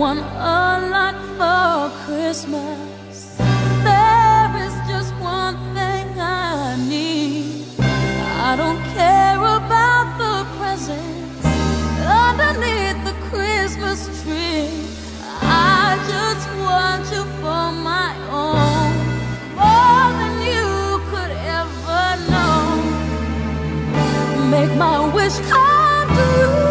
want a lot for Christmas. There is just one thing I need. I don't care about the presents underneath the Christmas tree. I just want you for my own, more than you could ever know. Make my wish come true.